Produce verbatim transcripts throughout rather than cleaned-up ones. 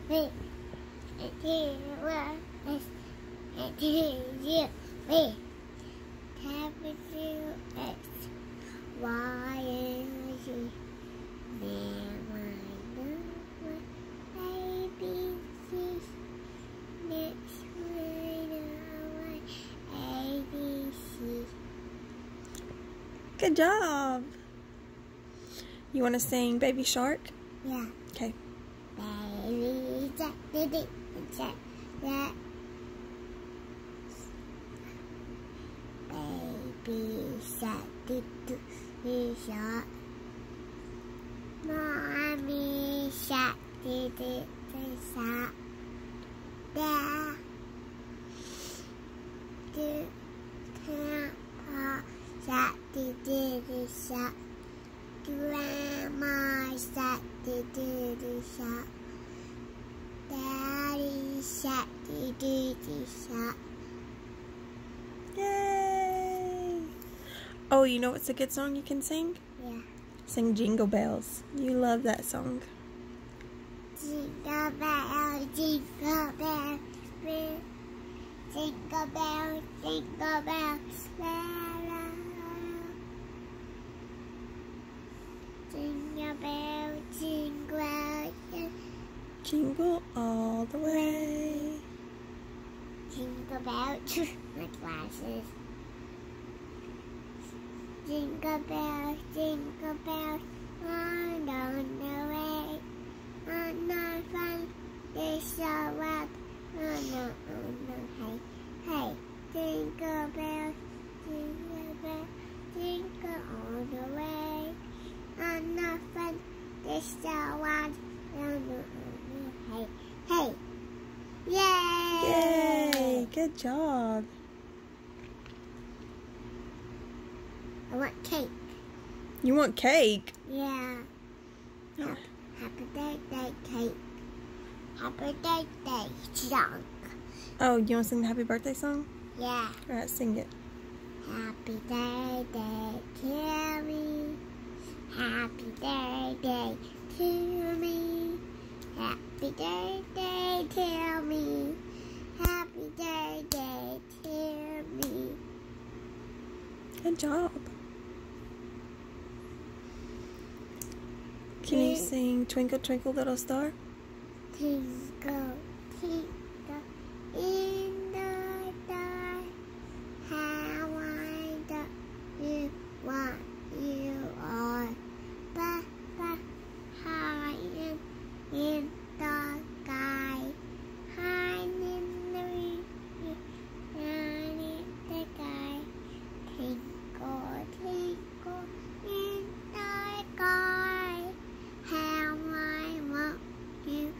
V, T, Y, S, T, U, V, W, X, Y, and Z. Then I know what A, B, C. Next one, A, B, C. Good job. You want to sing Baby Shark? Yeah. Okay. Baby shark, baby shark, yeah. Baby shark, baby shark. Mommy shark, baby shark. Yeah. The grandpa shark, baby shark. Grandma shark, baby shark. Daddy shark, baby shark. Yay! Oh, you know what's a good song you can sing? Yeah. Sing Jingle Bells. You love that song. Jingle bells, jingle bells, ring. Jingle bells, jingle bells, la la la. Jingle bells, jingle bells, Jingle all the way. jingle bells. My glasses. Jingle bells, jingle bells, on the way. On the fun, they show up. Oh no, oh no, hey, hey. Jingle bells, jingle bells, jingle all the way. On the fun, they show up. Oh no, oh no, hey, hey. Yay! Yay! Good job. I want cake. You want cake? Yeah. Oh. Happy birthday cake. Happy birthday song. Oh, you want to sing the happy birthday song? Yeah. All right, sing it. Happy birthday to me. Happy birthday to me. Happy birthday to me. Happy birthday to me. Good job. Can you sing Twinkle Twinkle Little Star? Twinkle, twinkle in the dark, how wide you what you are, but but high in, in the sky, high in the river, down in the sky, twinkle, twinkle in the sky, how I want you.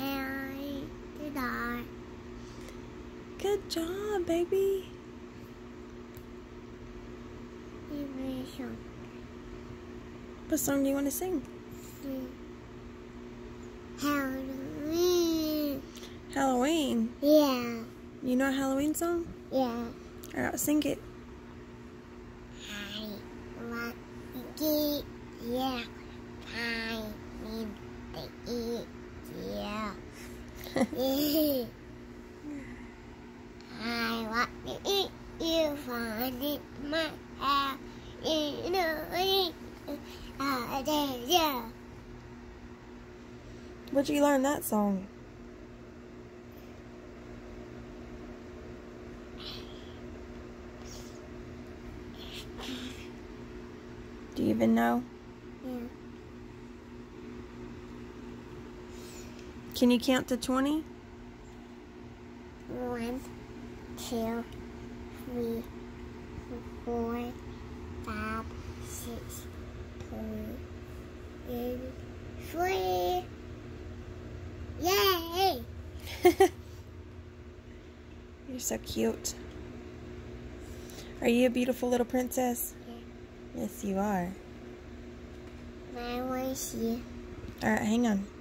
Good job, baby. What song do you want to sing? Halloween. Halloween? Yeah. You know a Halloween song? Yeah. All right, sing it. I want to get yeah. I need to eat yeah. I want to eat you, find it my house, you know it. Uh, yeah. Where'd you learn that song? Do you even know? Yeah. Can you count to twenty? One, two, three, four, five, six, seven, eight, three. Yay! You're so cute. Are you a beautiful little princess? Yeah. Yes, you are. I want to see. All right, hang on.